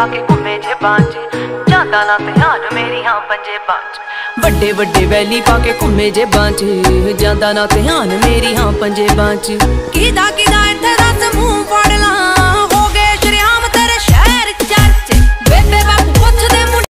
पाके घूमे जेबां च, जांदा ना ध्यान मेरियां पंजेबां च। वड्डे वड्डे वैली पाके घूमे जेबां च, जांदा ना ध्यान मेरियां पंजेबां च। किदा किदा